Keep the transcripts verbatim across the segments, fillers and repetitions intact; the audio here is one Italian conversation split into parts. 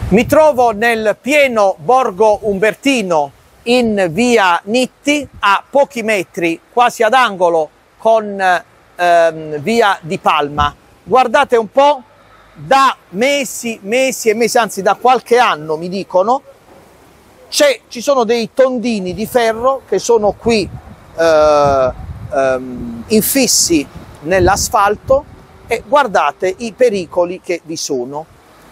Mi trovo nel pieno Borgo Umbertino in via Nitti, a pochi metri, quasi ad angolo con ehm, via Di Palma. Guardate un po', da mesi, mesi e mesi, anzi da qualche anno mi dicono, ci sono dei tondini di ferro che sono qui eh, ehm, infissi nell'asfalto e guardate i pericoli che vi sono.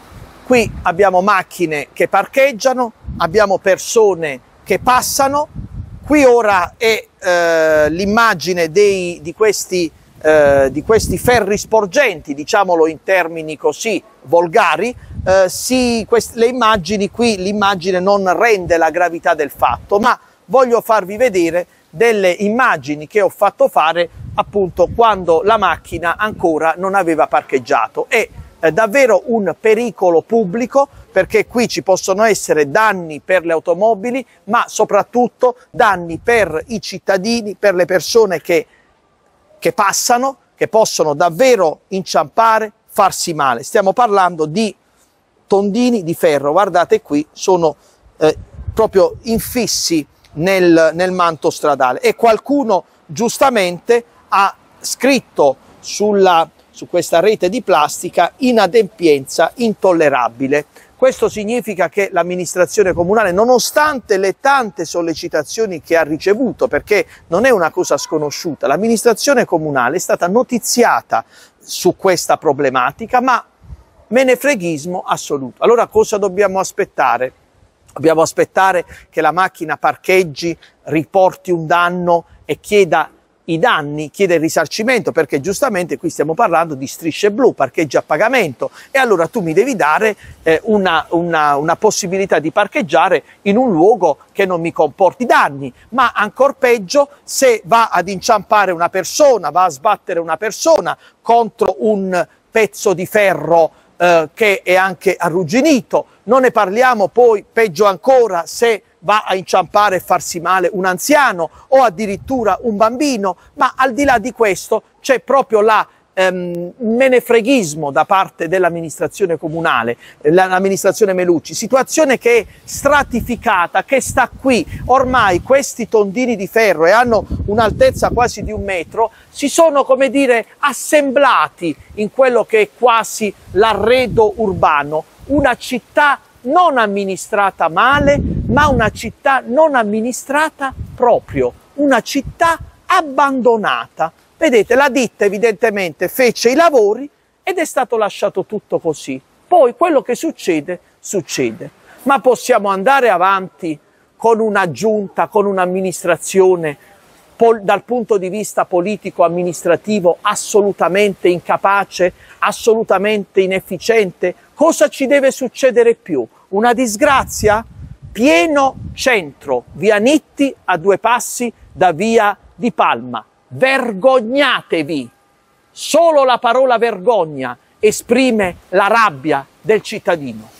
Qui abbiamo macchine che parcheggiano, abbiamo persone che passano. Qui ora è eh, l'immagine di questi, eh, di questi ferri sporgenti, diciamolo in termini così volgari. Eh, sì, quest- le immagini qui, l'immagine non rende la gravità del fatto, ma voglio farvi vedere delle immagini che ho fatto fare appunto quando la macchina ancora non aveva parcheggiato. E è davvero un pericolo pubblico, perché qui ci possono essere danni per le automobili, ma soprattutto danni per i cittadini, per le persone che, che passano, che possono davvero inciampare, farsi male. Stiamo parlando di tondini di ferro, guardate qui, sono eh, proprio infissi nel, nel manto stradale, e qualcuno giustamente ha scritto sulla su questa rete di plastica: inadempienza intollerabile. Questo significa che l'amministrazione comunale, nonostante le tante sollecitazioni che ha ricevuto, perché non è una cosa sconosciuta, l'amministrazione comunale è stata notiziata su questa problematica, ma menefreghismo assoluto. Allora cosa dobbiamo aspettare? Dobbiamo aspettare che la macchina parcheggi, riporti un danno e chieda i danni, chiede il risarcimento, perché giustamente qui stiamo parlando di strisce blu, parcheggi a pagamento, e allora tu mi devi dare eh, una, una, una possibilità di parcheggiare in un luogo che non mi comporti danni. Ma ancor peggio se va ad inciampare una persona, va a sbattere una persona contro un pezzo di ferro eh, che è anche arrugginito. Non ne parliamo poi, peggio ancora, se va a inciampare e farsi male un anziano o addirittura un bambino. Ma al di là di questo c'è proprio la ehm, menefreghismo da parte dell'amministrazione comunale, l'amministrazione Melucci, situazione che è stratificata, che sta qui. Ormai questi tondini di ferro, e hanno un'altezza quasi di un metro, si sono, come dire, assemblati in quello che è quasi l'arredo urbano, una città non amministrata male, ma una città non amministrata proprio, una città abbandonata. Vedete, la ditta evidentemente fece i lavori ed è stato lasciato tutto così. Poi quello che succede, succede. Ma possiamo andare avanti con una giunta, con un'amministrazione dal punto di vista politico-amministrativo assolutamente incapace, assolutamente inefficiente? Cosa ci deve succedere più? Una disgrazia? Pieno centro, via Nitti, a due passi da via Di Palma. Vergognatevi! Solo la parola vergogna esprime la rabbia del cittadino.